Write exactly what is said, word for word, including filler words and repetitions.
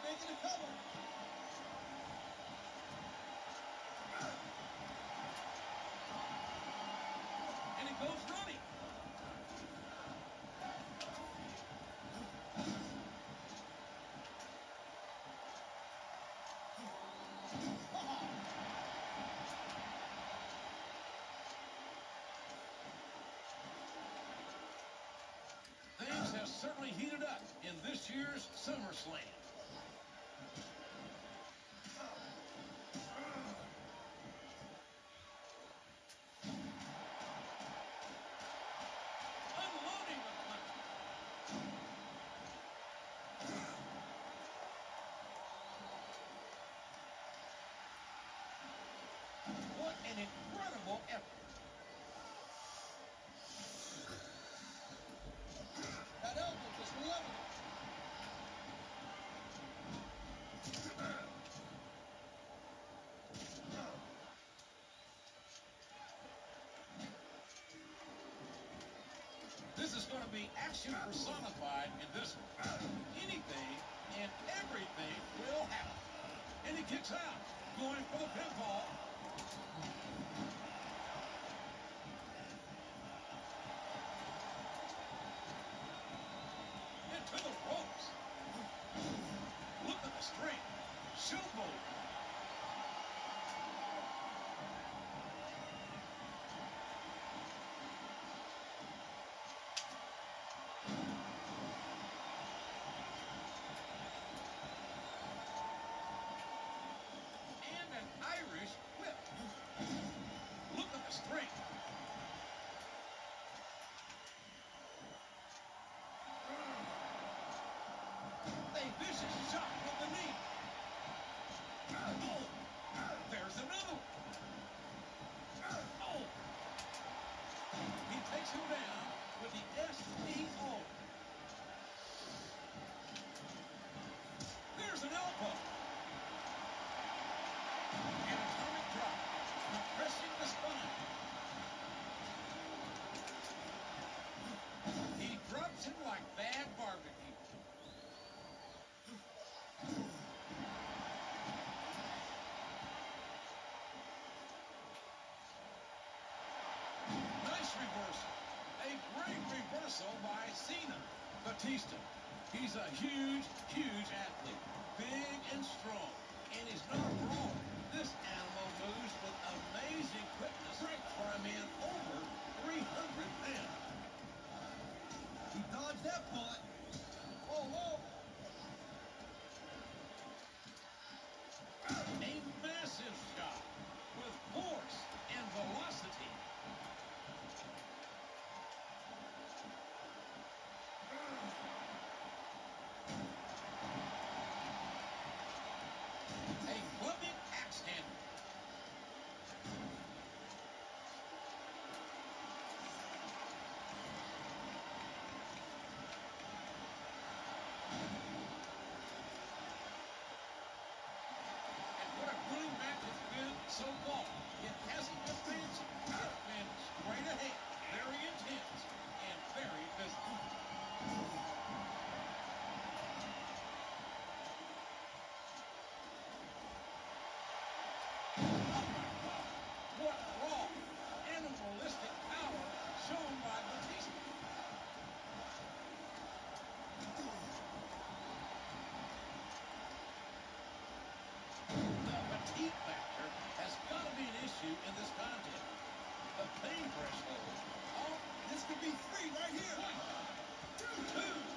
making a cover. And he goes running. Things have certainly heated up in this year's SummerSlam. Unloading the punch. What an incredible effort. That elbow just leveled it. This is going to be action personified in this one. Anything and everything will happen. And he kicks out, going for the pinfall. Into the ropes. Look at the strength. Showboat. And an Irish whip. Look at the strength. A vicious shot with the knee. Oh, there's another one. Oh, he takes him down with the S T O. There's an elbow. And a atomic drop, compressing the spine. He drops him like bad barbecue. Nice reversal. A great reversal by Cena. Batista. He's a huge, huge athlete. Big and strong. And he's not a brawl. This animal moves with amazing quickness for a man over three hundred pounds. He dodged that bullet. Oh, whoa. A massive shot with force and velocity. A clubbing axe handle. And what a grueling match it's been so far. It hasn't been fancy. It's been straight ahead, very intense, and very physical. What raw, animalistic power shown by Batista. The fatigue factor has got to be an issue in this contest. The pain threshold. Oh, this could be three right here. One, two.